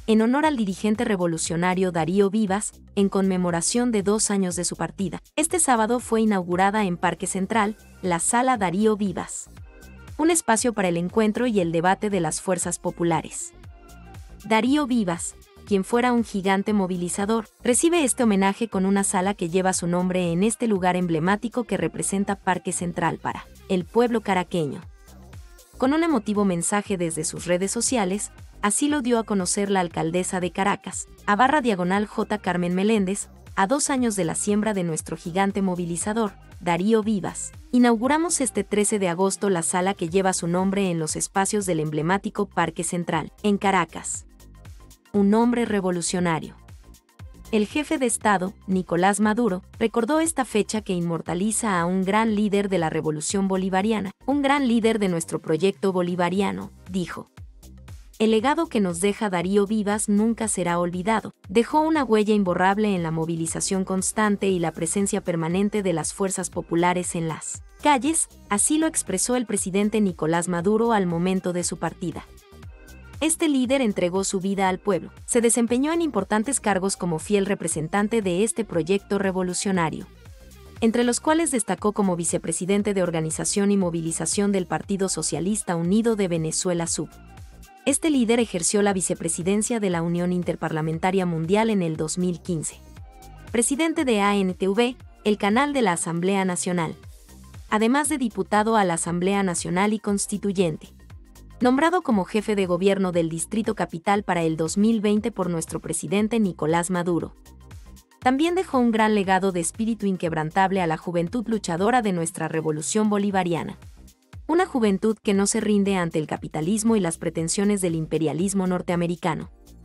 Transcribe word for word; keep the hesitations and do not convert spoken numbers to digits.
en honor al dirigente revolucionario Darío Vivas, en conmemoración de dos años de su partida. Este sábado fue inaugurada en Parque Central, la Sala Darío Vivas, un espacio para el encuentro y el debate de las fuerzas populares. Darío Vivas, quien fuera un gigante movilizador, recibe este homenaje con una sala que lleva su nombre en este lugar emblemático que representa Parque Central para el pueblo caraqueño. Con un emotivo mensaje desde sus redes sociales, así lo dio a conocer la alcaldesa de Caracas, a barra diagonal J. Carmen Meléndez, a dos años de la siembra de nuestro gigante movilizador, Darío Vivas. Inauguramos este trece de agosto la sala que lleva su nombre en los espacios del emblemático Parque Central, en Caracas. Un hombre revolucionario. El jefe de Estado, Nicolás Maduro, recordó esta fecha que inmortaliza a un gran líder de la revolución bolivariana, un gran líder de nuestro proyecto bolivariano, dijo. El legado que nos deja Darío Vivas nunca será olvidado. Dejó una huella imborrable en la movilización constante y la presencia permanente de las fuerzas populares en las calles, así lo expresó el presidente Nicolás Maduro al momento de su partida. Este líder entregó su vida al pueblo, se desempeñó en importantes cargos como fiel representante de este proyecto revolucionario, entre los cuales destacó como vicepresidente de Organización y Movilización del Partido Socialista Unido de Venezuela S U B. Este líder ejerció la vicepresidencia de la Unión Interparlamentaria Mundial en el dos mil quince. Presidente de A N T V, el canal de la Asamblea Nacional. Además de diputado a la Asamblea Nacional y Constituyente. Nombrado como jefe de gobierno del Distrito Capital para el dos mil veinte por nuestro presidente Nicolás Maduro. También dejó un gran legado de espíritu inquebrantable a la juventud luchadora de nuestra revolución bolivariana. Una juventud que no se rinde ante el capitalismo y las pretensiones del imperialismo norteamericano.